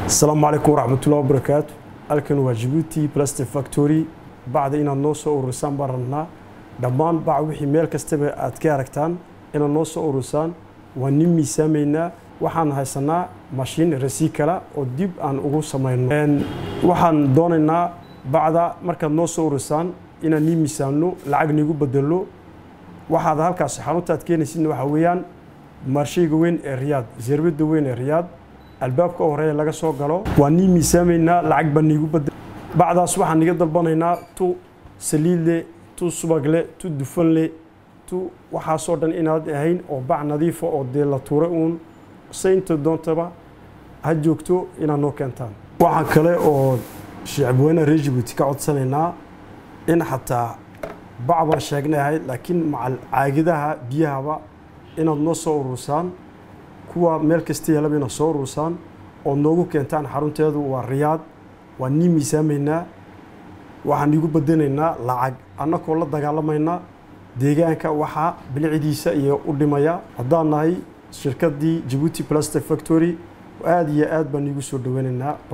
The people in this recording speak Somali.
السلام عليكم ورحمة الله وبركاته. halkan waa Djibouti Plastic Factory bacda inaad noo soo urursaan barna dhammaan bac wixii meel kastaba aad ka aragtaan inaad noo soo urursaan waa nin miisaameynaa waxaan haysanaa machine recycle oo dib aan ugu sameeyno waxaan doonaynaa bacda markaad noo soo urursaan inaan nin miisaamno lacag nigu bedelo waxaad halkaas xaruntaad keenaysid waxa weeyaan marshayga weyn ee Riyadh zerbada weyn ee Riyadh albaabka horeeya laga soo galo waa nin miisaameynaa lacag baan nigu bedel bacdaas waxaan niga dalbanaynaa tu saliidle tu subagle tu dufanle tu waxa soo dhan inaad ahayn oo bac nadiif oo de la tuuray uun saynta doontaba ha joogto inaan noo keentaan waxaan kale oo shacabweynaha reer Djibouti ka codsanaynaa in xataa bacba sheegnahay laakiin macal caagidaha biyahaba inaad noo soo urursaan kuwa meel kasta yeelaba inaad soo urursaan oo noogu keentaan xarunteedu waa Riyadh waa nin miisaameynaa waxaan igu badanaynaa lacag annagoo la dagaalamayna deegaanka waxa bilicidiisa iyo u dhimaya haddaan nahay shirkadii Djibouti Plastic Factory aad iyo aad baan igu soo dhaweynaynaa